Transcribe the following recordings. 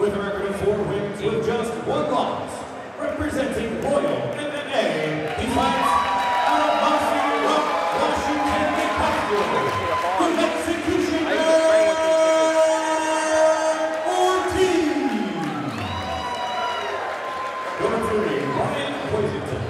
with a record of 4 wins with just 1 loss. Representing Royal MMA, he fights out of Mossy Rock, Washington, the Executioner Ortiz. Referee Ryan Poisington.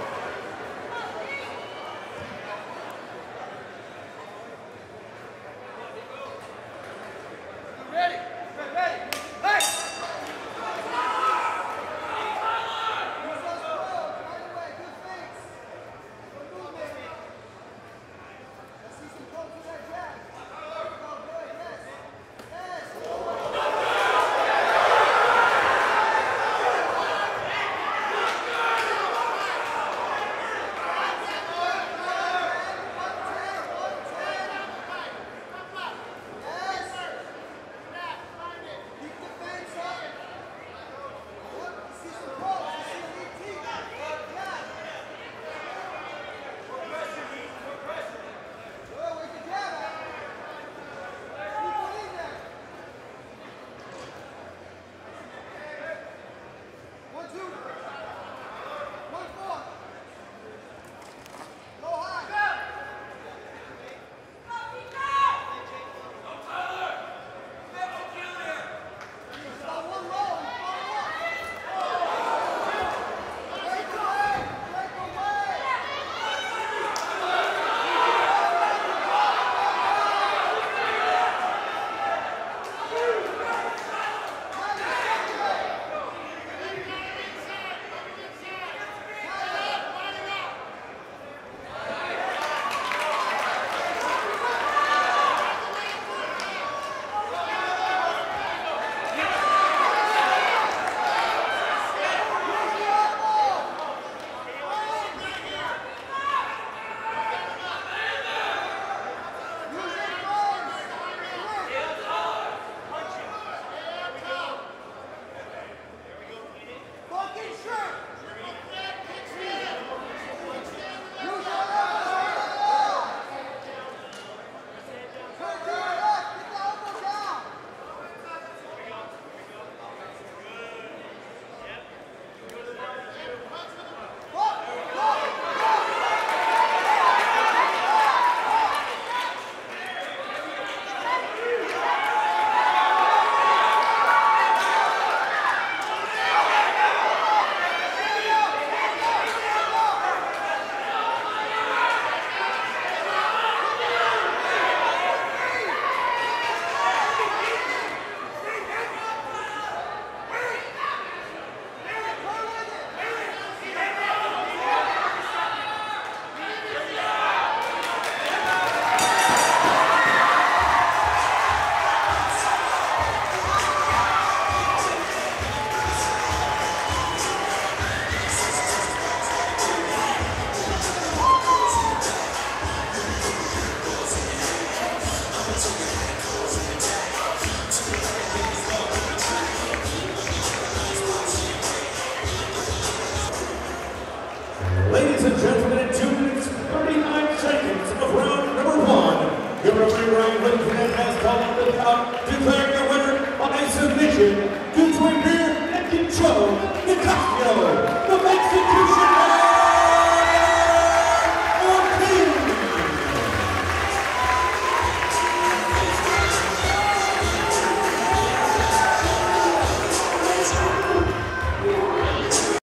Ladies and gentlemen, in 2 minutes, 39 seconds of round number 1, your referee Ryan Poisington has called the count, declaring the winner by submission due to a rear naked choke, Nicasio